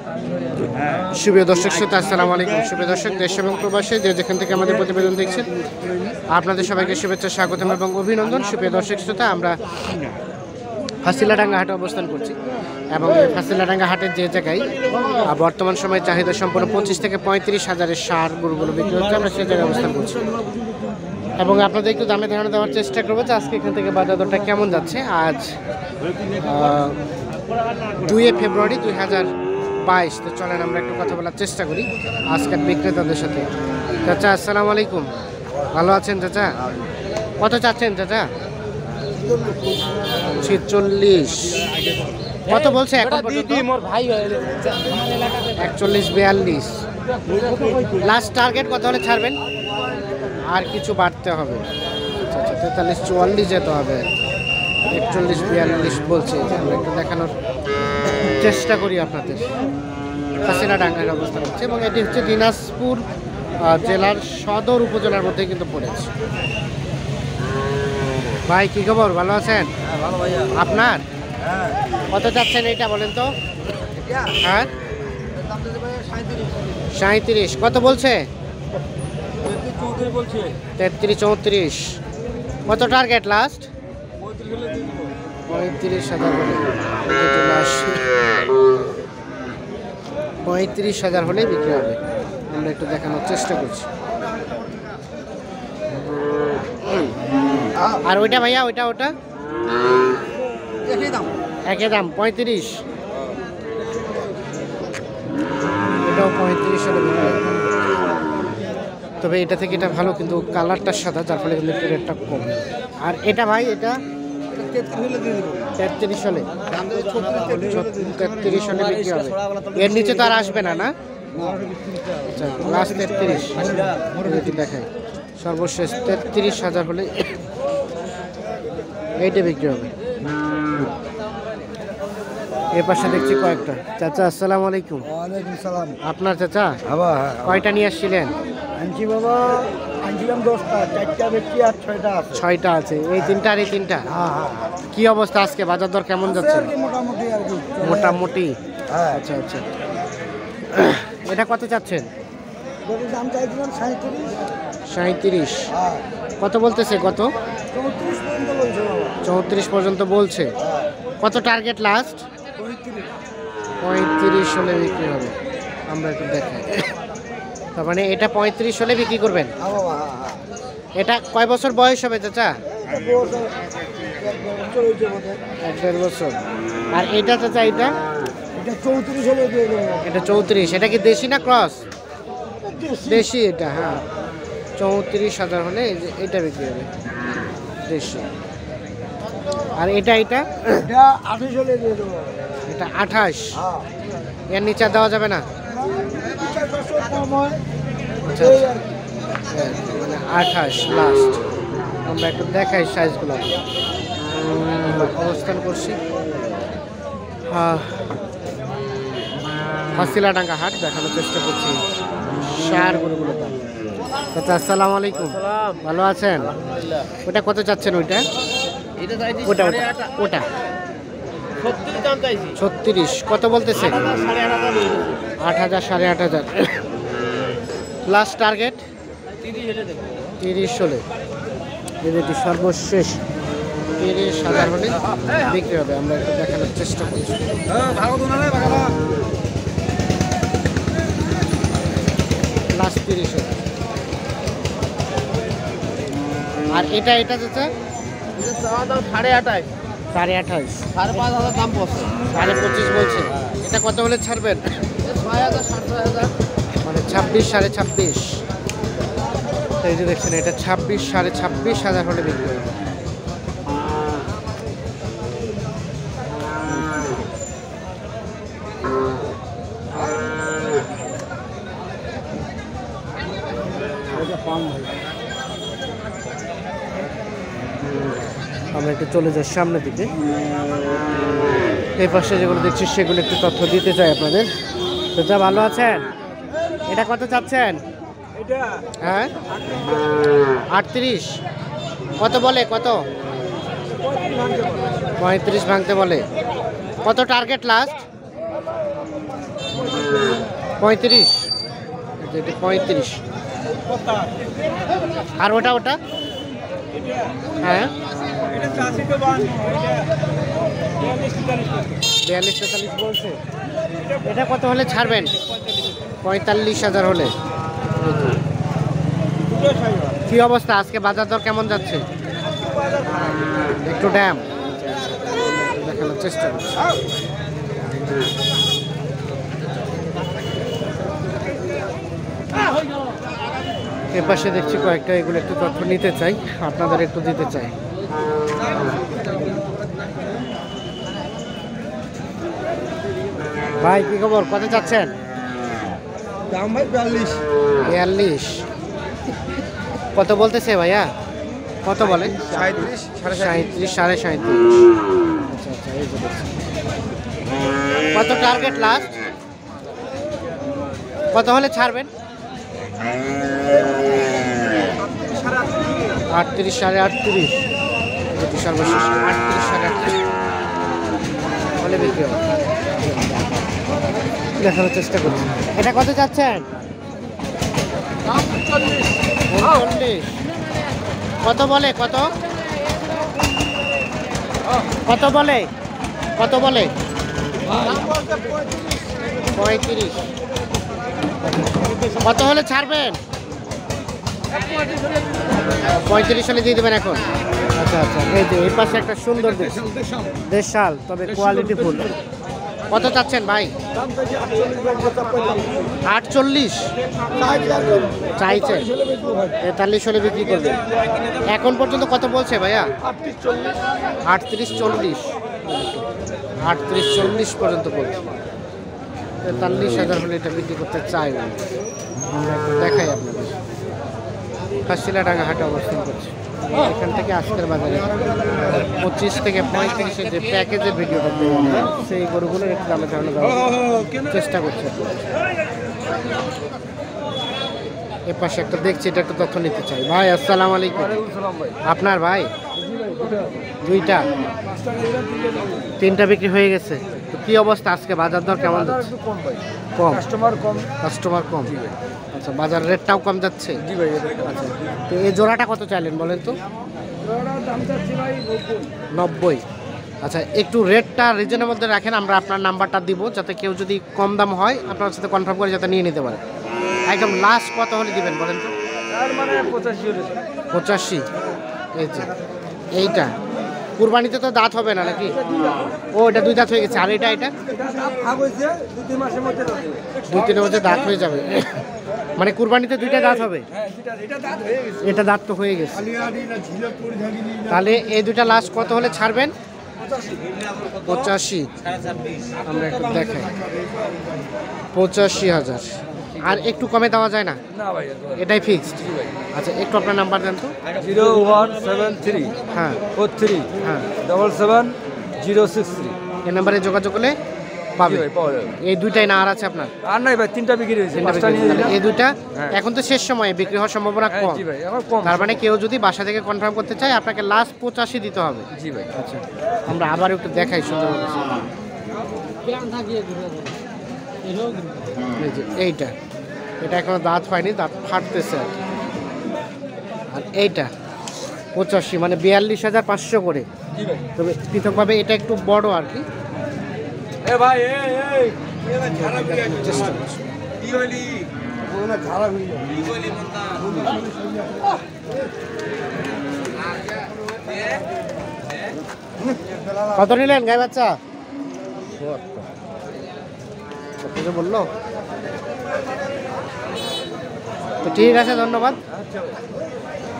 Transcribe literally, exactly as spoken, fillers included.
সুপ্রিয় দর্শক শ্রোতা আসসালামু আলাইকুম। সুপ্রিয় দর্শক, দেশ এবং প্রবাসে যে যেখান থেকে আমাদের প্রতিবেদন দেখছেন, আপনাদের সবাইকে শুভেচ্ছা, স্বাগতম এবং অভিনন্দন। সুপ্রিয় দর্শক শ্রোতা, আমরা ফাঁসিলাডাঙ্গা হাটে অবস্থান করছি এবং এই ফাঁসিলাডাঙ্গা হাটের যে জায়গায় বর্তমান সময়ে চাহিদা সম্পন্ন পঁচিশ থেকে পঁয়ত্রিশ হাজারের সার গরুগুলো বিক্রি হচ্ছে, আমরা সেই জায়গায় অবস্থান করছি এবং আপনাদের একটু দামে ধারণা দেওয়ার চেষ্টা করবো যে আজকে এখান থেকে বাজার দরটা কেমন যাচ্ছে। আজ দুই ফেব্রুয়ারি দুই হাজার বাইশ। তো চলেন আমরা একটু কথা বলার চেষ্টা করি আজকের বিক্রেতাদের সাথে। চাচা আসসালামু আলাইকুম, ভালো আছেন চাচা? কত চাচ্ছেন চাচা? ছেচল্লিশ। কত বলছে এখন পর্যন্ত? একচল্লিশ, বিয়াল্লিশ। লাস্ট টার্গেট কত হলে ছাড়বেন? আর কিছু বাড়তে হবে। আচ্ছা আচ্ছা, তেতাল্লিশ, চুয়াল্লিশ যেতে হবে। একচল্লিশ, বিয়াল্লিশ বলছে। আমরা একটু দেখানোর চেষ্টা করি আপনাদের। ফাঁসিলাডাঙ্গার অবস্থান হচ্ছে এবং এটি হচ্ছে দিনাজপুর জেলার সদর উপজেলার মধ্যে কিন্তু পড়েছে। ভাই কি খবর, ভালো আছেন? আপনার কত চাচ্ছেন এইটা বলেন তো? হ্যাঁ, সাঁত্রিশ। কত বলছে? তেত্রিশ, চৌত্রিশ। কত টার্গেট লাস্ট? পঁয়ত্রিশ হাজার হলে পঁয়ত্রিশ হাজার হলে বিক্রি হবে। আমরা একটু দেখানোর চেষ্টা করছি। আর ওইটা ভাইয়া, ওইটা ওটা একই দাম, পঁয়ত্রিশ। এটাও পঁয়ত্রিশ হলে বিক্রি হবে। তবে এটা থেকে এটা ভালো, কিন্তু কালারটা সাদা, যার ফলে কিন্তু একটু রেটটা কম। আর এটা ভাই, এটা তেত্রিশ হলে তেত্রিশ হলে বিক্রি হবে। এর নিচে তো আর আসবে না, না? আচ্ছা, লাস্ট তেত্রিশ দেখায়, সর্বশেষ তেত্রিশ হাজার হলে এইটা বিক্রি হবে। এর পাশে দেখছি কয়েকটা। চাচা আসসালামু আলাইকুম। ওয়ালাইকুম সালাম। আপনার চাচা কয়টা নিয়ে আসছিলেন? আনছি বাবা, আনছিলাম দশটা, চারটা ব্যক্তি আর ছয়টা আছে। ছয়টা আছে, এই তিনটা আর এই তিনটা। হ্যাঁ হ্যাঁ। কি অবস্থা আজকে, বাজার দর কেমন যাচ্ছে? মোটামুটি আর কি, মোটামুটি। হ্যাঁ। আচ্ছা আচ্ছা, এটা কত চাচ্ছেন? দাম চাইছিলাম সাঁত্রিশ। সাঁত্রিশ। হ্যাঁ। কত বলতেছে? কত? চৌত্রিশ পর্যন্ত বলছে বাবা। চৌত্রিশ পর্যন্ত বলছে। কত টার্গেট লাস্ট? পঁয়ত্রিশ। পঁয়ত্রিশ হলে বিক্রি হবে। আমরা একটু দেখাই। তার মানে এটা পঁয়ত্রিশ হলে বিক্রি করবেন। হ্যাঁ বাবা, হ্যাঁ হ্যাঁ। এটা কয় বছর বয়স হবে চাচা? এক দেড় বছর। আর এটা চাচা, এটা এটা চৌত্রিশ হলে দিয়ে দেবো। এটা চৌত্রিশ। এটা কি দেশি না ক্রস? দেশি এটা। হ্যাঁ, চৌত্রিশ হাজার হলে এটা বিক্রি হবে, দেশি। আর এটা এটা এটা আঠাশ হলে দিয়ে দেবো। এটা আঠাশ। হ্যাঁ। এর নিচে দেওয়া যাবে না? কম হয়। আচ্ছা, মানে আঠাশ লাস্ট। আমরা একটু দেখাই সাইজগুলো। অবস্থান করছি ফাঁসিলাডাঙ্গা হাট, দেখানোর চেষ্টা করছি সার গরুগুলো। আচ্ছা আসসালামু আলাইকুম, ভালো আছেন? ওটা কত চাচ্ছেন? ওইটা ওটা ওটা ছত্রিশ। কত বলতেছে? আট হাজার, সাড়ে আট হাজার। লাস্ট টার্গেট তিরিশ হলে এটি সর্বশেষ তিরিশ হাজার হলে বিক্রি হবে। আমরা একটু দেখানোর চেষ্টা করছি। লাস্ট তিরিশ হলে। আর এটা এটা চাচা সাড়ে আঠাশ। সাড়ে আঠাশ, সাড়ে পাঁচ হাজার দাম পড়ছে। সাড়ে পঁচিশ বলছে। এটা কত হলে ছাড়বেন? ছয় হাজার, সাড়ে ছয় হাজার, মানে ছাব্বিশ, সাড়ে ছাব্বিশ। এই যে দেখছেন, এটা ছাব্বিশ, সাড়ে ছাব্বিশ হাজার হলে বিক্রি হবে। আমরা একটু চলে যাই সামনের দিকে। এই পাশে যেগুলো দেখছি সেগুলো একটু তথ্য দিতে চাই আপনাদের। তো যা, ভালো আছেন? এটা কত চাচ্ছেন? হ্যাঁ, আটত্রিশ। কত বলে? কত? পঁয়ত্রিশ ভাঙতে বলে। কত টার্গেট লাস্ট? পঁয়ত্রিশ, এটা পঁয়ত্রিশ। আর ওটা ওটা হ্যাঁ বিয়াল্লিশ তেতাল্লিশ বলছে। এটা কত হলে ছাড়বেন? পঁয়তাল্লিশ হাজার হলে। কি অবস্থা আজকে বাজার দর কেমন যাচ্ছে? একটু ড্যাম দেখানোর চেষ্টা করছি। এপাশে দেখছি কয়েকটা, এগুলো একটু তথ্য নিতে চাই, আপনাদের একটু দিতে চাই। ভাই কি খবর, কত চাচ্ছেন? দাম ভাই বিয়াল্লিশ। বিয়াল্লিশ কত বলতেছে ভাইয়া? কত বলে? সাঁত্রিশ সাড়ে সাঁত্রিশ সাড়ে সাঁত্রিশ। আচ্ছা আচ্ছা, এই যে দেখছি। কত টার্গেট লাস্ট? কত হলে ছাড়বেন? আটত্রিশ সাড়ে আটত্রিশ, সর্বশেষ আটত্রিশ সাড়ে আটত্রিশ হলে বিক্রি হবে। দেখানোর চেষ্টা করছি। এটা কত চাচ্ছেন? উনচল্লিশ। কত বলে? কত কত বলে? কত বলে? পঁয়ত্রিশ। কত হলে ছাড়বেন? পঁয়ত্রিশ হলে দিয়ে দেবেন এখন? আচ্ছা আচ্ছা, এই যে এই পাশে একটা সুন্দর দেশাল, তবে কোয়ালিটি ফুল। কত চাচ্ছেন ভাই? আটচল্লিশ চাইছে, তেতাল্লিশ হলে বিক্রি করবেন। এখন পর্যন্ত কত বলছে ভাইয়া? আটত্রিশ চল্লিশ, আটত্রিশ চল্লিশ পর্যন্ত বলছে। তেতাল্লিশ হাজার হলে এটা বিক্রি করতে চাই। আমরা একটু দেখাই আপনাদের। কাশিলাডাঙ্গা হাটে অবস্থান করছে। এখান থেকে আজকের বাজারে পঁচিশ থেকে পঁয়ত্রিশের যে প্যাকেজের ভিডিওটা দেওয়া হয়, সেই গরুগুলোর একটু দামে ধারণা দেওয়ার চেষ্টা করছে। এর পাশে একটা দেখছি, এটা একটু তথ্য নিতে চাই। ভাই আসসালামু আলাইকুম। আপনার ভাই? দুইটা, তিনটা বিক্রি হয়ে গেছে। তো কি অবস্থা আজকে বাজার দর কেমন যাচ্ছে? কম, কাস্টমার কম। কাস্টমার কম। আচ্ছা, বাজার রেটটাও কম যাচ্ছে? জি ভাই। আচ্ছা, তো এই জোড়াটা কত চাইলেন বলেন তো? দাম চাচ্ছি ভাই নব্বই। আচ্ছা, একটু রেটটা রিজনের মধ্যে রাখেন, আমরা আপনার নাম্বারটা দিব, যাতে কেউ যদি কম দাম হয় আপনার সাথে কনফার্ম করে যাতে নিয়ে নিতে পারে। একদম লাস্ট কত হলে দিবেন বলেন তো? মানে পঁচাশি হলে। পঁচাশি। এই যে এইটা কুরবানিতে তো দাঁত হবে না নাকি? ও, এটা দুই দাঁত হয়ে গেছে। আর এটা এটা দুই তিনের মধ্যে দাঁত হয়ে যাবে, মানে কুরবানিতে দুইটা দাঁত হবে। এটা দাঁত তো হয়ে গেছে। তাহলে এই দুইটা লাস্ট কত হলে ছাড়বেন? পঁচাশি। আমরা একটু দেখাই, পঁচাশি হাজার। আর একটু কমে দেওয়া যায় না? না ভাই, এটাই ফিক্সড। আচ্ছা, একটু আপনার নাম্বার দেন তো। জিরো ওয়ান সেভেন থ্রি হ্যাঁ ফোর থ্রি হ্যাঁ double seven zero six three. এই নাম্বারে যোগাযোগ করলে পাবে। পাওয়া যাবে। এই দুইটাই না আর আছে আপনার? আর নাই ভাই, তিনটা বিক্রি হয়েছে। তিনটা পাঁচটা বিক্রি নিয়ে হয়েছে। নিলাম। এই দুইটা হ্যাঁ। এখন তো শেষ সময়ে বিক্রি হওয়ার সম্ভাবনা হ্যাঁ, কম। জি ভাই, আমার কম। তার মানে কেউ যদি বাসা থেকে কনফার্ম করতে চায়, আপনাকে লাস্ট পঁচাশি দিতে হবে। জি ভাই। আচ্ছা, আমরা আবার একটু দেখাই সুন্দর। এই যে এইটা, এটা এখনো দাঁত হয়নি, দাঁত ফাটতেছে আর কি। আর এইটা পঁচাশি, মানে বিয়াল্লিশ হাজার পাঁচশো করে। জি ভাই। তবে পৃথকভাবে এটা একটু বড় আর কি। এ ভাই, এই এই চেষ্টা করছি। কত নিলেন গাই বাচ্চা? কত বললো? তো ঠিক আছে, ধন্যবাদ।